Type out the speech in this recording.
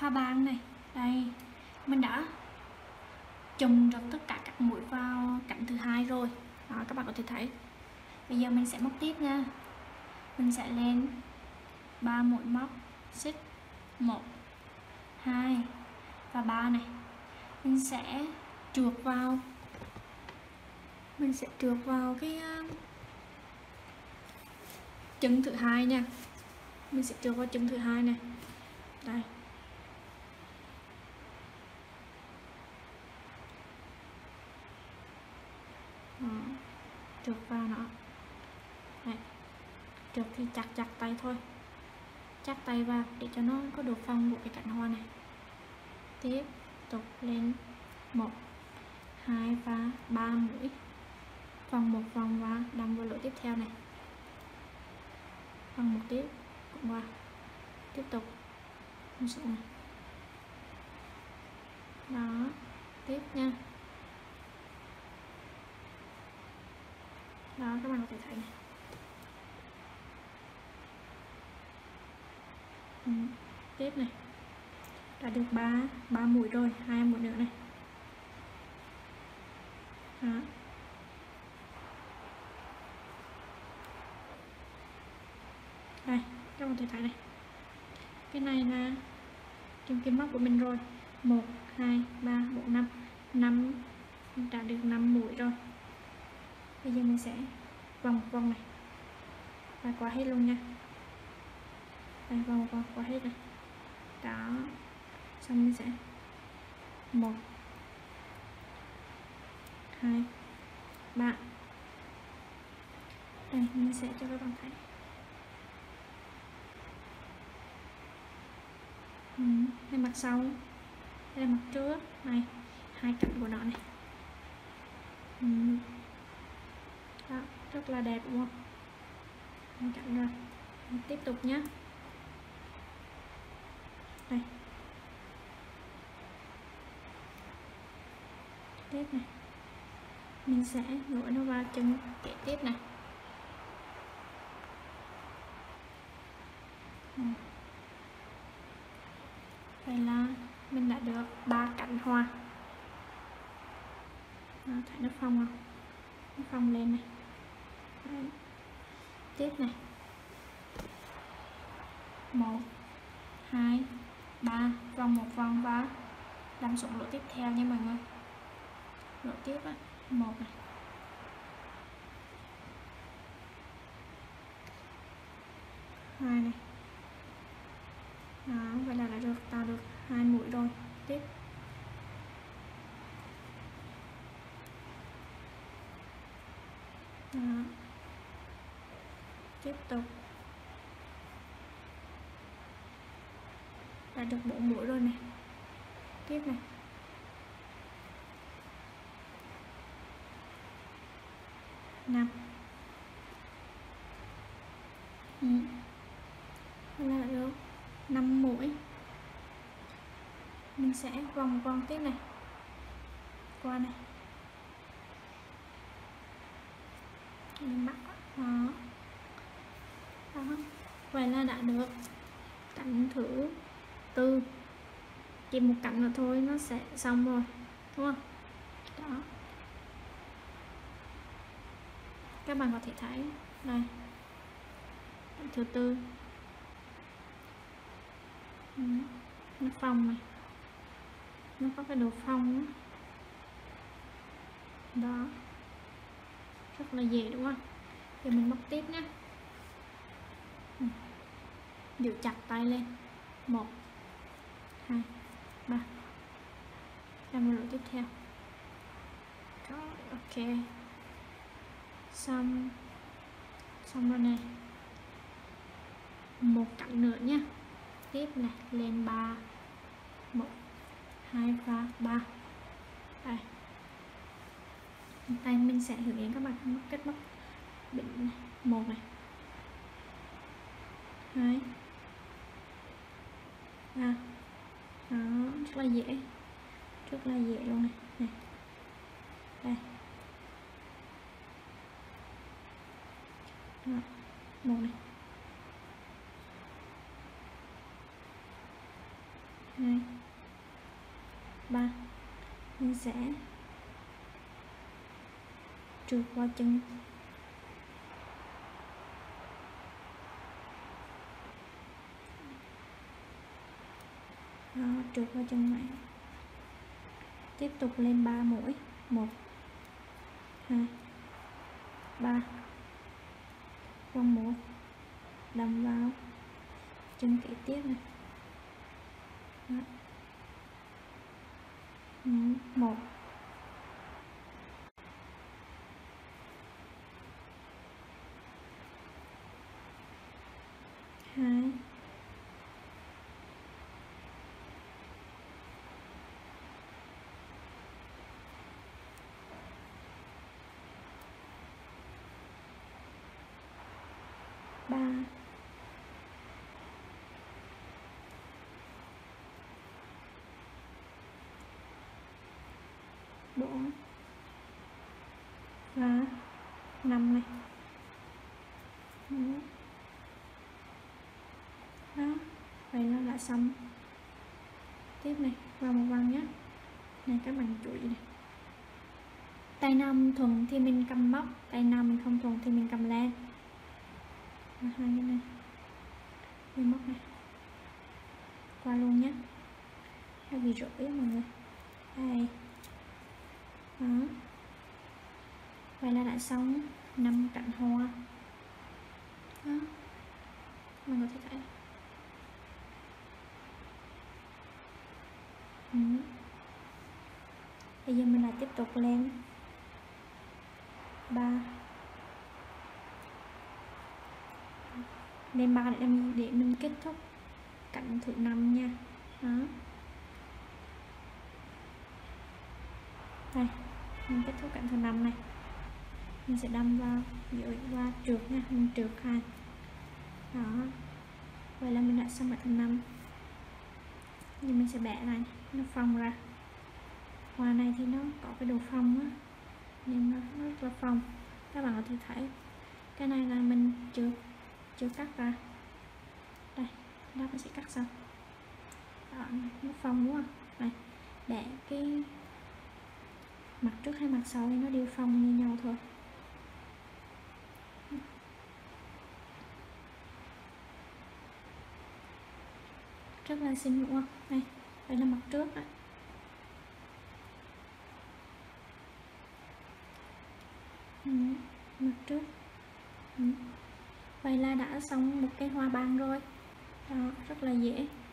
hoa ban này. Đây, mình đã chùm được tất cả các mũi vào cạnh thứ hai rồi. Đó, các bạn có thể thấy. Bây giờ mình sẽ móc tiếp nha. Mình sẽ lên 3 mũi móc xích 1 2 và 3 này. Mình sẽ trượt vào cái chân thứ hai nha. Mình sẽ trượt vào chân thứ hai này. Đây. Đó. Trượt vào nó. Đây. Trượt thì chặt tay thôi. Chặt tay vào để cho nó có độ phông của cái cánh hoa này. Tiếp tục lên 1 2 và 3 mũi, vòng một vòng và đâm vào lỗ tiếp theo này, vòng một tiếp cũng qua, tiếp tục này. Đó, tiếp nha. Đó, các bạn có thể thấy này. Tiếp này, đã được 3 mũi rồi, 2 mũi nữa này. Đó. Đây, các bạn có thể thấy này. Cái này là kim móc của mình rồi. 1 2 3 4 5 đã được 5 mũi rồi. Bây giờ mình sẽ vòng một vòng này và qua hết luôn nha. Đây, vòng một vòng qua hết này. Đó, xong mình sẽ 1 2 3. Đây, mình sẽ cho các bạn thấy. Đây mặt sau, đây là mặt trước này, hai cạnh của nó này. Đó, rất là đẹp đúng không? Hai cạnh rồi. Mình tiếp tục nhé. Đây. Tiếp này. Mình sẽ nối nó vào chân kế tiếp này. Vậy là mình đã được 3 cánh hoa. Đó, thấy nó phông không? Nó phông lên này. Đấy. Tiếp này. 1 2 3, vòng một vòng và đâm xuống lỗ tiếp theo nha mọi người. Lỗ tiếp á, 1 này. 2 này. Đó, vậy là đã được tạo được 2 mũi rồi. Tiếp. Đó. Tiếp tục. Đã được 4 mũi rồi này. Tiếp này. 5. Là được 5 mũi. Mình sẽ vòng tiếp này, qua này, mình mắc đó. Đó, vậy là đã được cạnh thứ tư. Chỉ một cạnh nữa thôi nó sẽ xong rồi, đúng không? Đó, các bạn có thể thấy đây, cạnh thứ tư. Nó phông này, nó có cái độ phông đó. Đó, rất là dễ đúng không? Giờ mình móc tiếp nhé. Giữ chặt tay lên. 1 2 3, làm một lỗ tiếp theo. Rồi, ok, xong rồi này. Một cạnh nữa nhé. Tiếp này, lên 3, 1 2 và 3. Đây, đây mình sẽ hướng dẫn các bạn móc kết móc định này. 1 này, 2 3. Đó, rất là dễ luôn này. Này, đây. Đó, 1 này, 2 3. Mình sẽ trượt qua chân đó, trượt qua chân này, tiếp tục lên 3 mũi, 1 2 3, vòng 1 đâm vào chân kế tiếp này. Đó. 1 2 3 4 và 5 này. Đó, vậy là đã xong. Tiếp này, vào một vòng nhé. Này các bạn chú ý này. Tay nào mình thuận thì mình cầm móc, tay nào mình không thuận thì mình cầm len. Và hai cái này, cái móc này qua luôn nhé, nó bị rưỡi mọi người. Đây. Đó. Vậy là đã xong 5 cạnh hoa. Đó. Mình có thể thấy. Bây giờ mình lại tiếp tục lên 3 lên 3 để mình kết thúc cạnh thứ 5 nha. Đó. Đây, mình kết thúc cạnh thứ 5 này. Mình sẽ đâm vào dưới và trượt nha, mình trượt 2. Đó. Vậy là mình đã xong cạnh thứ 5. Giờ mình sẽ bẻ này, nó phồng ra. Hoa này thì nó có cái độ phồng á, nhưng nó rất là phồng. Các bạn có thể thấy cái này là mình chưa cắt ra. Đây, đó mình sẽ cắt xong. Đó, nó phồng đúng không? Đây, để cái mặt trước hay mặt sau thì nó đều phồng như nhau thôi. Rất là xinh đúng không? Đây, đây là mặt trước đó. Mặt trước. Vậy là đã xong một cái hoa ban rồi. Đó, rất là dễ.